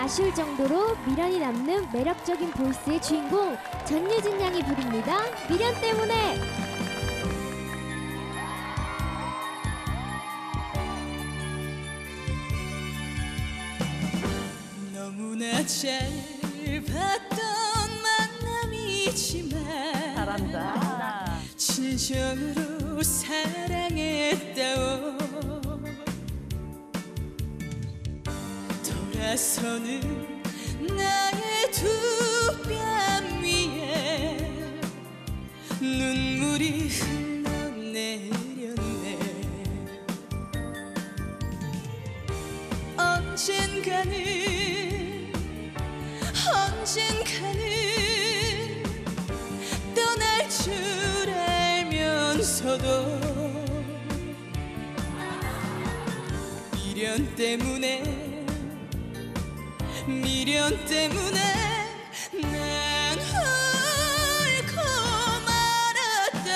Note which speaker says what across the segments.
Speaker 1: 아쉬울 정도로 미련이 남는 매력적인 보이스의 주인공 전유진 양이 부릅니다. 미련 때문에.
Speaker 2: 너무나 잘 봤던 만남이지만
Speaker 3: 잘한다.
Speaker 2: 진정으로 사랑했다오. 돌아서는 나의 두 뺨 위에 눈물이 흘러내렸네. 언젠가는 떠날 줄 알면서도 미련 때문에 난 홀고 말았다.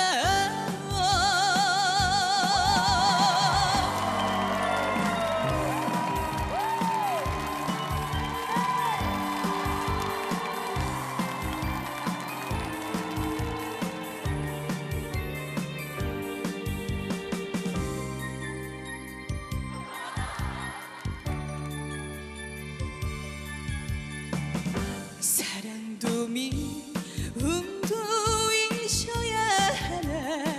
Speaker 2: 사랑도 미움도 잊어야 하나.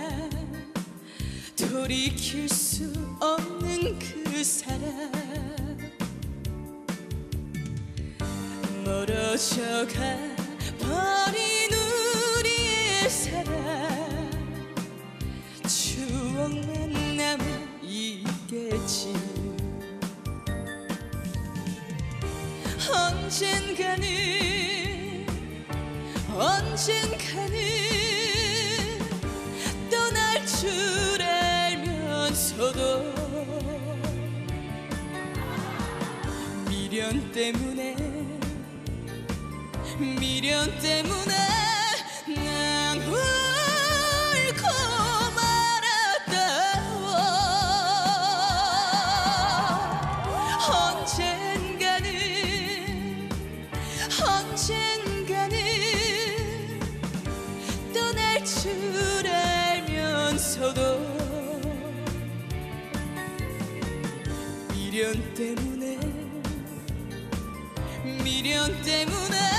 Speaker 2: 돌이킬 수 없는 그 사랑. 멀어져가 버린 우리의 사랑. 추억만 남아있겠지. 언젠가는 떠날 줄 알면서도 미련 때문에 난 울고 말았다. 언젠가는 떠날 줄 알면서도 미련 때문에